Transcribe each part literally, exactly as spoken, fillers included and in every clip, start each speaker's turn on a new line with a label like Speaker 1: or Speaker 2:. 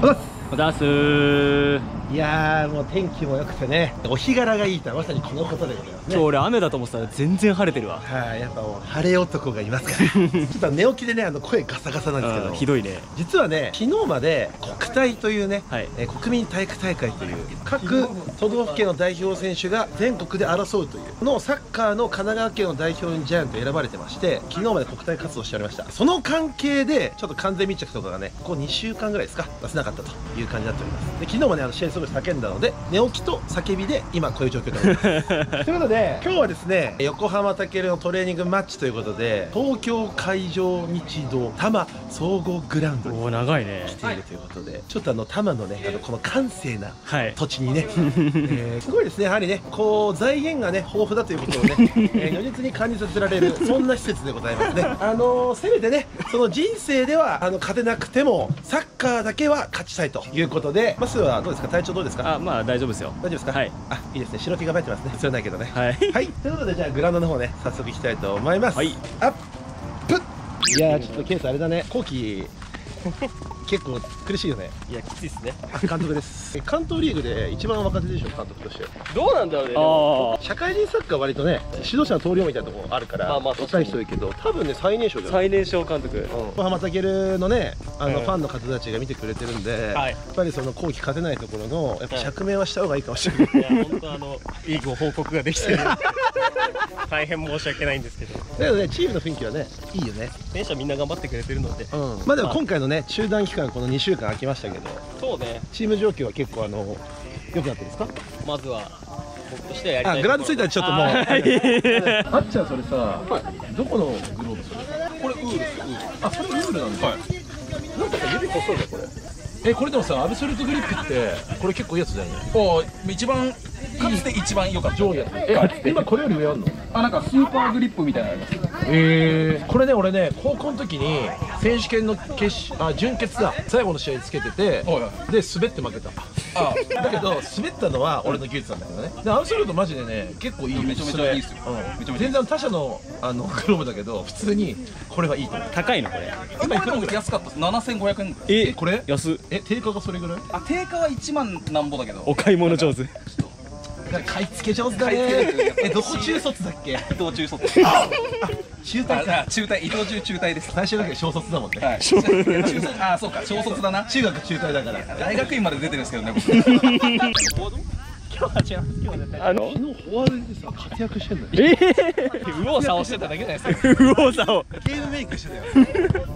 Speaker 1: おだすー。
Speaker 2: いやーもう天気も良くてね、お日柄がいいとはまさにこのことでございますね。
Speaker 1: 今日俺雨だと思ってたら全然晴れてるわ。
Speaker 2: はい、やっぱもう晴れ男がいますからちょっと寝起きでね、あの声ガサガサなんですけど、
Speaker 1: ひどいね。
Speaker 2: 実はね、昨日まで国体というね、
Speaker 1: はい、
Speaker 2: えー国民体育大会という各都道府県の代表選手が全国で争うというのサッカーの神奈川県の代表にジャイアント選ばれてまして、昨日まで国体活動しておりました。その関係でちょっと完全密着とかがね、ここにしゅうかんぐらいですか出せなかったという感じになっております。で、昨日もね、あの試合すごい叫んだので、寝起きと叫びで今こういう状況でございますということで、今日はですね、横浜武尊のトレーニングマッチということで、東京海上日動多摩総合グラウンドに
Speaker 1: お長いね
Speaker 2: 来ているということで、ちょっとあの多摩のね、あのこの閑静な
Speaker 1: はい
Speaker 2: 土地にね、えーすごいですね、やはりね、こう財源がね豊富だということをね、えー如実に感じさせられるそんな施設でございますね。あのーせめてね、その人生ではあの勝てなくてもサッカーだけは勝ちたいということで、まずはどうですか、体調どうですか？
Speaker 1: あ、まあ大丈夫ですよ。
Speaker 2: 大丈夫ですか？
Speaker 1: はい。
Speaker 2: あ、いいですね、白気が入ってますね。必要ないけどね。
Speaker 1: はい
Speaker 2: はい、ということで、じゃあグラウンドの方ね、早速行きたいと思います。
Speaker 1: はい。
Speaker 2: アップ。いやー、ちょっとケースあれだね、後期結構苦しいよね。
Speaker 1: いや、きついっすね。
Speaker 2: 監督です。関東リーグで一番若手でしょ、監督として。
Speaker 3: どうなんだろうね。
Speaker 1: あ
Speaker 2: 社会人サッカーは割とね、指導者の登竜みたいなところあるから、
Speaker 3: まあまあ
Speaker 2: 若い人多いけど、多分ね、最年少じゃない。
Speaker 1: 最年少監督。
Speaker 2: 横浜武のね、あの
Speaker 1: うん
Speaker 2: ファンの方たちが見てくれてるんで、
Speaker 1: はい
Speaker 2: やっぱりその後期勝てないところの、やっぱ釈明はした方がいいかもしれない。
Speaker 1: いや、本当あのいいご報告ができてる。大変申し訳ないんですけど。
Speaker 2: だけどね、チームの雰囲気はね、いいよね。
Speaker 1: 選手はみんな頑張ってくれてるので。
Speaker 2: うん、まあでも今回のね、中断期間、このにしゅうかん空きましたけど、
Speaker 1: そうね。
Speaker 2: チーム状況は結構あの良くなってるんですか？
Speaker 1: まずは僕としてはやりたい。
Speaker 2: あ、グラウンドついたらちょっともう。
Speaker 1: あー
Speaker 2: あっちゃん、それさ、どこのグローブそれ？これウールですよ。あ、それウールなんですか？なんかさ、指細いねこれ。え、これでもさ、アブソルトグリップってこれ結構いいやつだよね。
Speaker 3: お一番かつて一番良かった
Speaker 2: 上位やつ。え、今これより上あんの？
Speaker 3: あ、なんかスーパーグリップみたいなのあります。
Speaker 2: えー、これね、俺ね、高校の時に選手権の決あ準決だ、最後の試合につけてて、
Speaker 3: はいは
Speaker 2: で滑って負けた。
Speaker 3: あ
Speaker 2: だけど滑ったのは俺の技術なんだけどね。でアブソルトマジでね、結構いいよ。
Speaker 3: めちゃめちゃいいっすよ
Speaker 2: うん
Speaker 3: めちゃめちゃいい
Speaker 2: 全然他社のあのグローブだけど、普通にこれはいいと思う。
Speaker 1: 高いのこれ。
Speaker 3: 今いくら安かったです。ななせんごひゃくえん。
Speaker 1: え、
Speaker 2: えこれ
Speaker 1: 安っ。
Speaker 2: え、定価がそれぐらい？
Speaker 3: あ、定価はいちまんなんぼだけど。
Speaker 1: お買い物上手。
Speaker 2: 買い付け上手だね。え、どこ中卒だっけ？
Speaker 3: 伊藤中卒。
Speaker 2: 中退か。
Speaker 3: あ、中退、伊藤中中退です。
Speaker 2: 最終だけ小卒だもんね。
Speaker 3: はい。中卒、あ、そうか、小卒だな。
Speaker 2: 中学中退だから。
Speaker 3: 大学院まで出てるんですけどね、僕。
Speaker 1: あの
Speaker 2: 昨日フォワードでさ活躍してんのよ。
Speaker 1: え
Speaker 3: 右往左往してただけじゃないですか。
Speaker 1: ー、右往左往。
Speaker 2: ゲームメイクしてたよ。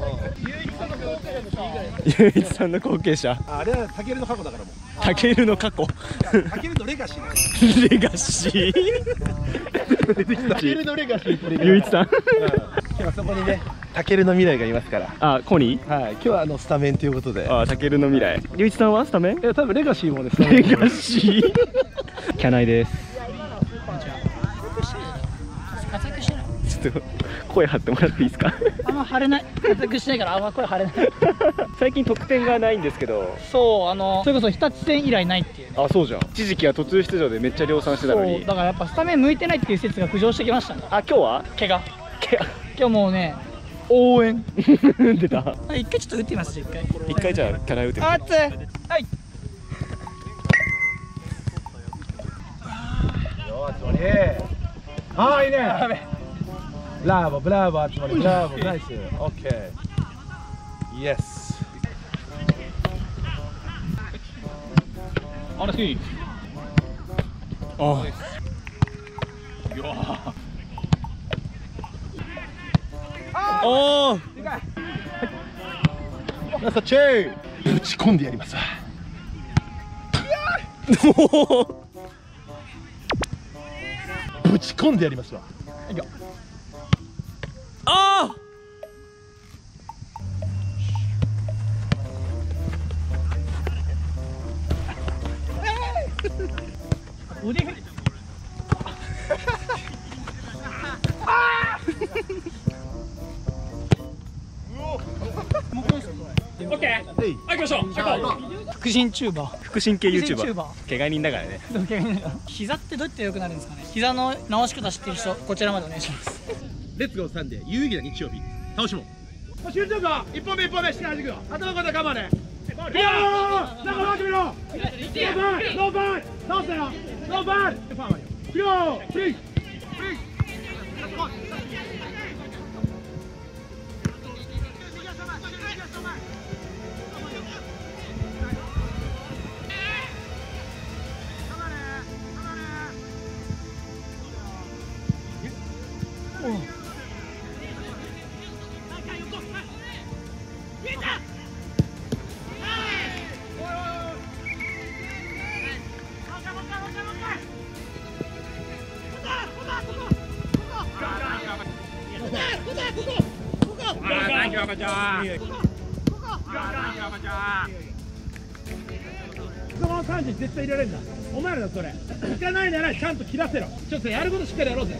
Speaker 1: ゆういちさんの後継者。
Speaker 2: あれはタケルの過去だからもう。
Speaker 1: タケルの過去。
Speaker 2: タケルのレガシー。
Speaker 1: レガシー。
Speaker 2: タケルのレガシーって
Speaker 1: ゆういちさん。
Speaker 2: 今日はそこにね、タケルの未来がいますから。
Speaker 1: あ、コニー。
Speaker 2: はい、今日はあのスタメンということで。
Speaker 1: あ、タケルの未来。ゆういちさんはスタメン？
Speaker 2: いや、多分レガシーもね、スタメン。
Speaker 1: レガシー。キャナイです。
Speaker 4: 活躍してない。
Speaker 1: ちょっと声張ってもらっていいですか？
Speaker 4: あんま張れない。活躍してないからあんま声張れない。
Speaker 1: 最近得点がないんですけど。
Speaker 4: そう、あのそれこそ日立戦以来ないっていうね。
Speaker 1: あ、そうじゃん。一時期は途中出場でめっちゃ量産してたのに。
Speaker 4: そう、だからやっぱスタメン向いてないっていう説が浮上してきましたね。
Speaker 1: あ、今日は？
Speaker 4: 怪我。今日もうね、応援。
Speaker 1: 出た。
Speaker 4: 一回ちょっと打ってみます。一回。
Speaker 1: 一回じゃあキャナイ打ってみて。
Speaker 4: あっつ。はい。
Speaker 2: ああ、いいね。ブラボー、ブラボー、集まり、ブラボー、ナイス。オッケー。イエス。
Speaker 3: あれいい。
Speaker 1: あ。おお。
Speaker 2: ナイスチェイ。打ち込んでやりますわ。ぶち込んでやりますわ。
Speaker 1: ああ。
Speaker 4: 腕振り。
Speaker 3: オッケー。はい、行きましょう。
Speaker 4: 腹心チューバー。
Speaker 1: 腹神経ユーチューバー。
Speaker 4: 腹神チューバー
Speaker 1: 怪我人だからね。
Speaker 4: 膝ってどうやって良くなるんですかね。膝の直し方知ってる人、こちらまでお願いします。
Speaker 2: レッツゴーサンデー、有意義な日曜日。倒しも。
Speaker 5: 集中か、一本目一本目して始めくよ。頭から頑張れ。 その感じ絶対入れられるんだ。お前らだそれ。行かないならちゃんと切らせろ。ちょっとやることしっかりやろうぜ。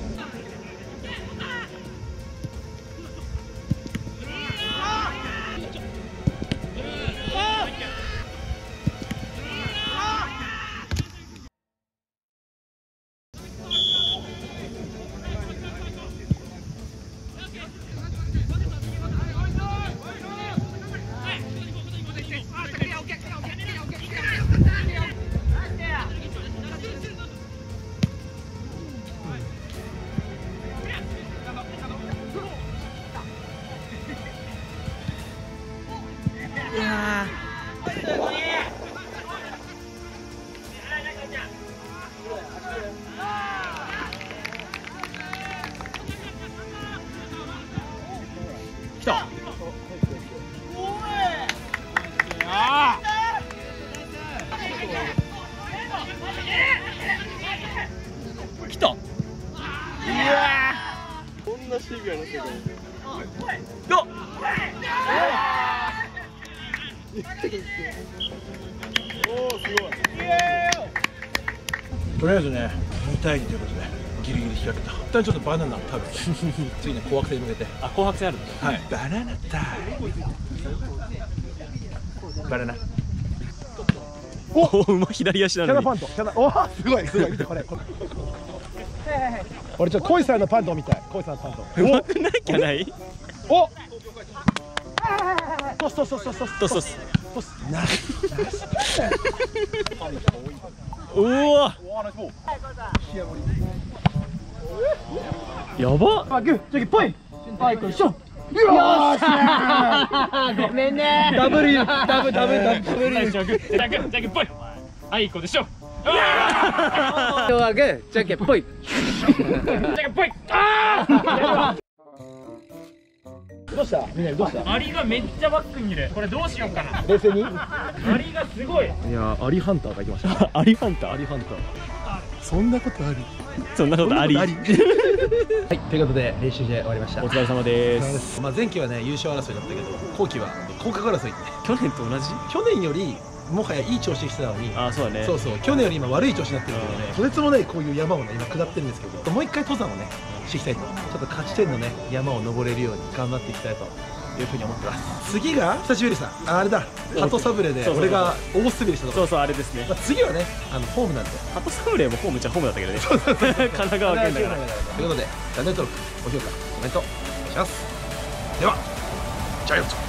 Speaker 2: 来た。来た。いやー。こんなシビアな世界。よっ。おお、すごい。とりあえずね、にたいにということでギリギリ引き分けた。一旦ちょっとバナナを食べて次ね、紅白戦に向けて。
Speaker 1: あ、紅白戦ある。
Speaker 2: はい、バナナタイム。バナナ。
Speaker 1: おお、馬左足なのに。
Speaker 2: キャナパント、キャナ、おー、すごいすごい、見てこれ。俺ちょっとコイさんのパントを見たい。コイさんのパント。
Speaker 1: うまくなきゃない。
Speaker 2: お。トストストストス
Speaker 1: トストス。
Speaker 2: トス。ナイス。
Speaker 1: うわ。やば。
Speaker 2: あ、グー、チョキポイ。はい、こいしょ。よーしー。ごめんね。ダブル、ダブル、ダブル、ダブル。
Speaker 1: じゃんけん、じゃんけん、じゃんけんぽい。あいこでしょ。
Speaker 6: 今日はグー、じゃんけんぽい。
Speaker 1: じゃんけんぽい。ああ。
Speaker 2: どうした？みんなどうした？
Speaker 1: アリがめっちゃバックにいる。これどうしようかな。
Speaker 2: 冷静に？
Speaker 1: アリがすごい。
Speaker 2: いや、アリハンターがいきました。
Speaker 1: アリハンター。
Speaker 2: アリハンター。そんなことある？
Speaker 1: そんなことあり。はい、
Speaker 2: ということで練習試合終わりました。
Speaker 1: お疲れ様です。
Speaker 2: まあ前期はね優勝争いだったけど、後期は降格争いって。
Speaker 1: 去年と同じ？
Speaker 2: 去年よりもはやいい調子してたのに。
Speaker 1: あ、そうだね。
Speaker 2: そうそう。去年より今悪い調子になってるけどね。とてつもないこういう山をね今下ってるんですけど、もう一回登山をねしていきたいと。ちょっと勝ち点のね山を登れるように頑張っていきたいというふうに思ってます。次が久しぶりさ、あれだ。鳩サブレで俺が大滑りしたとこ。
Speaker 1: そうそう、あれですね。
Speaker 2: まあ次はねあのホームなんで。
Speaker 1: 鳩サブレーもホームじゃホームだったけどね。神奈川県だから。
Speaker 2: ということでチャンネル登録、高評価、コメントお願いします。ではジャイアンツ。